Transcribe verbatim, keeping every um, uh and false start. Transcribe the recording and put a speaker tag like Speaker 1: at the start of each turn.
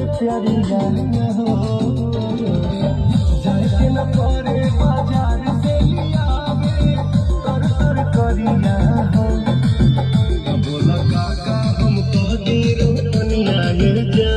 Speaker 1: प्यारिया हो जाके न करे बाजार से लियावे कर कर करिया हो बोला काका हम कह दे रोनिया ये